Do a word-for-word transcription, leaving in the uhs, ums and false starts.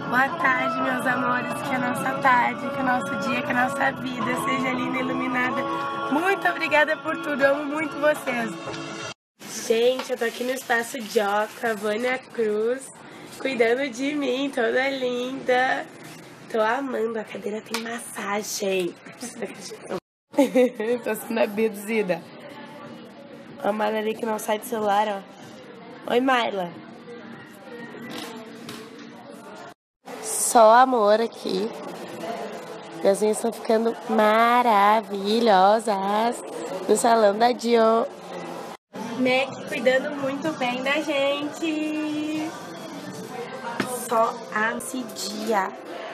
Boa tarde, meus amores, que a nossa tarde, que o nosso dia, que a nossa vida seja linda e iluminada. Muito obrigada por tudo, eu amo muito vocês. Gente, eu tô aqui no Espaço Joca, Vânia Cruz, cuidando de mim, toda linda. Tô amando, a cadeira tem massagem. Tô sendo abduzida. A Mayla ali que não sai do celular, ó. Oi, Mayla. Só amor aqui. Minhas unhas estão ficando maravilhosas no salão da Dio. Mac cuidando muito bem da gente. Só a dia.